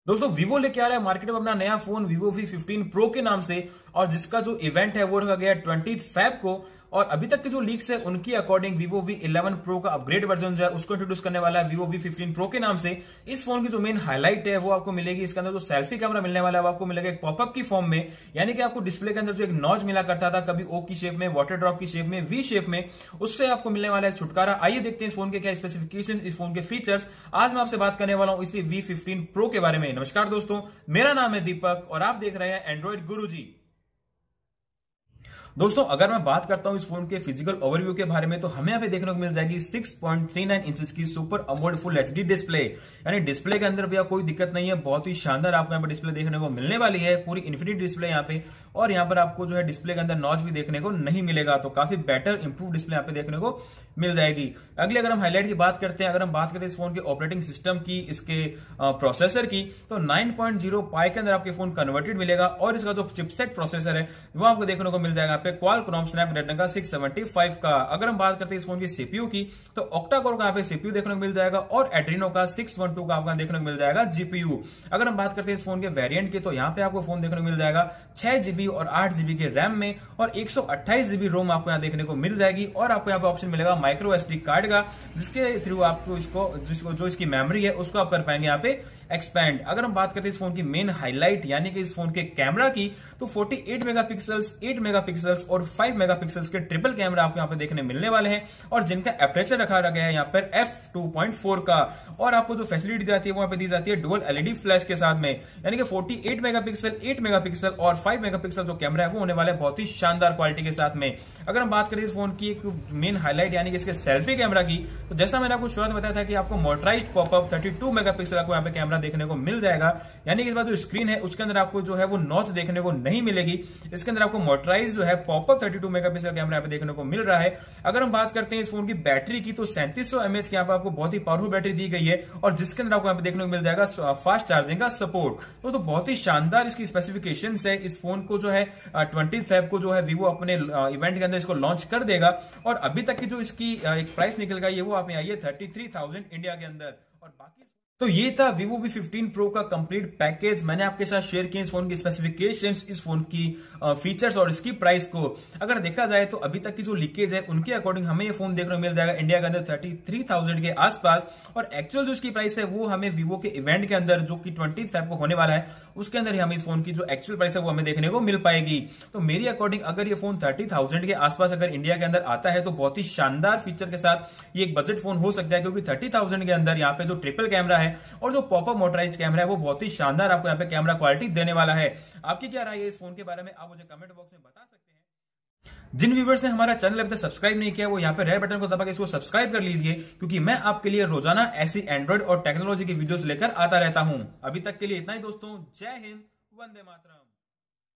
दोस्तों वीवो लेके आ रहा है मार्केट में अपना नया फोन वीवो V15 प्रो के नाम से। और जिसका जो इवेंट है वो रखा गया 20 फेब को। और अभी तक के जो लीक्स है उनकी अकॉर्डिंग वीवो V11 प्रो का अपग्रेड वर्जन जो है उसको इंट्रोड्यूस करने वाला है वीवो V15 प्रो के नाम से। इस फोन की जो मेन हाईलाइट है वो आपको मिलेगी, इसके अंदर जो सेल्फी कैमरा मिलने वाला है वो आपको मिलेगा एक पॉपअप की फॉर्म में। यानी कि आपको डिस्प्ले के अंदर जो एक नॉच मिला करता था कभी ओ की शेप में, वाटर ड्रॉप की शेप में, वी शेप में, उससे आपको मिलने वाला है छुटकारा। आइए देखते हैं इस फोन के क्या स्पेसिफिकेशंस, इस फोन के फीचर्स। आज मैं आपसे बात करने वाला हूं इसी V15 प्रो के बारे में। नमस्कार दोस्तों, मेरा नाम है दीपक और आप देख रहे हैं एंड्रॉइड गुरुजी। दोस्तों अगर मैं बात करता हूं इस फोन के फिजिकल ओवरव्यू के बारे में तो हमें यहाँ पे देखने को मिल जाएगी 6.39 इंचेस की super AMOLED full HD display. यानी डिस्प्ले के अंदर भैया कोई दिक्कत नहीं है, बहुत ही शानदार आपको यहाँ पे डिस्प्ले देखने को मिलने वाली है, पूरी इन्फिनिटी डिस्प्ले यहाँ पे। और यहाँ पर आपको जो है डिस्प्ले के अंदर नॉच भी देखने को नहीं मिलेगा, तो काफी बेटर इंप्रूव डिस्प्ले यहाँ पे देखने को मिल जाएगी। अगले अगर हम हाईलाइट की बात करते हैं, अगर हम बात करते हैं इस फोन के ऑपरेटिंग सिस्टम की, इसके प्रोसेसर की, तो 9.0 पाई के अंदर आपके फोन कन्वर्टेड मिलेगा। और इसका जो चिपसेट प्रोसेसर है वो आपको देखने को मिल जाएगा पे क्वालकॉम स्नैपड्रैगन का 675 का। अगर हम बात करते हैं इस फोन की सीपीयू की तो ऑक्टा कोर का यहाँ पे सीपीयू देखने को मिल जाएगा और एड्रीनो का 612 का आपको देखने को मिल जाएगा जीपीयू। अगर हम बात करते हैं इस फोन के वेरिएंट की तो यहाँ पे आपको फोन देखने को मिल जाएगा 6GB और 8GB के रैम में और 128GB रोम आपको यहाँ देखने को मिल जाएगी। और आपको यहाँ पे ऑप्शन मिलेगा माइक्रो एसडी कार्ड का, जिसके थ्रू आपको इसको जो इसकी मेमोरी है उसको आप कर पाएंगे यहाँ पे एक्सपैंड। अगर हम बात करते हैं इस फोन की मेन हाईलाइट यानी कि इस फोन के कैमरा की, तो 48 मेगापिक्सल्स, 8 मेगापिक्सल्स और 5 मेगापिक्सल्स के ट्रिपल कैमरा आपको यहाँ पे देखने मिलने वाले हैं। और जिनका एपरेचर रखा गया है यहाँ पर f2.4 का। और आपको जो फैसिलिटी दी जाती है वो यहाँ पे दी जाती है डुअल एलईडी फ्लैश के साथ में। यानी कि 48 मेगापिक्सल, 8 मेगापिक्सल और 5 मेगापिक्सल जो कैमरा है वो होने वाला है बहुत ही शानदार क्वालिटी के साथ में। अगर हम बात करें इस फोन की एक मेन हाईलाइट यानी कि इसके सेल्फी कैमरा की, तो जैसा मैंने आपको शुरुआत में बताया था कि आपको मोटराइज्ड पॉपअप 32 मेगापिक्सल आपको यहाँ पे कैमरा देखने को मिल जाएगा। यानी कि इस बार जो स्क्रीन है उसके अंदर आपको जो है वो नॉच देखने को नहीं मिलेगी, इसके अंदर आपको मोटराइज जो है पॉपअप 32 मेगापिक्सल कैमरा यहाँ पे देखने को मिल रहा है। अगर हम बात करते हैं इस फोन की बैटरी की तो 3700 mAh की यहाँ पे आपको बहुत ही पावरफुल बैटरी दी गई है और जिसके अंदर आपको यहाँ पे देखने को मिल जाएगा फास्ट चार्जिंग का सपोर्ट। तो बहुत ही शानदार इसकी स्पेसिफिकेशन है। इस फोन को जो है 20 फेब को जो है वीवो अपने इवेंट के अंदर इसको लॉन्च कर देगा। और अभी तक की जो इसकी एक प्राइस निकल गई है वो आप में आई है 33,000 इंडिया के अंदर। और बाकी तो ये था वीवो V15 प्रो का कंप्लीट पैकेज। मैंने आपके साथ शेयर किया इस फोन की स्पेसिफिकेशंस, इस फोन की फीचर्स और इसकी प्राइस को। अगर देखा जाए तो अभी तक की जो लीकेज है उनके अकॉर्डिंग हमें ये फोन देखने को मिल जाएगा इंडिया के अंदर 33,000 के आसपास। और एक्चुअल जो इसकी प्राइस है वो हमें वीवो के इवेंट के अंदर जो कि 20 फेब को होने वाला है उसके अंदर ही हमें इस फोन की जो एक्चुअल प्राइस है वो हमें देखने को मिल पाएगी। तो मेरी अकॉर्डिंग अगर ये फोन 30,000 के आसपास अगर इंडिया के अंदर आता है तो बहुत ही शानदार फीचर के साथ ये एक बजट फोन हो सकता है, क्योंकि 30,000 के अंदर यहाँ पे जो ट्रिपल कैमरा है और जो पॉपअप मोटराइज्ड कैमरा है वो बहुत ही शानदार आपको यहाँ पे कैमरा क्वालिटी देने वाला है। आपकी क्या राय है इस फोन के बारे में, आप मुझे कमेंट बॉक्स में बता सकते हैं। जिन व्यूवर्स ने हमारा चैनल अभी तक सब्सक्राइब नहीं किया वो यहाँ पे रेड बटन को दबा के इसको सब्सक्राइब कर लीजिए, क्योंकि मैं आपके लिए रोजाना ऐसी एंड्रॉइड और टेक्नोलॉजी की वीडियोस लेकर आता रहता हूं। अभी तक के लिए इतना ही दोस्तों, जय हिंद, वंदे मातरम।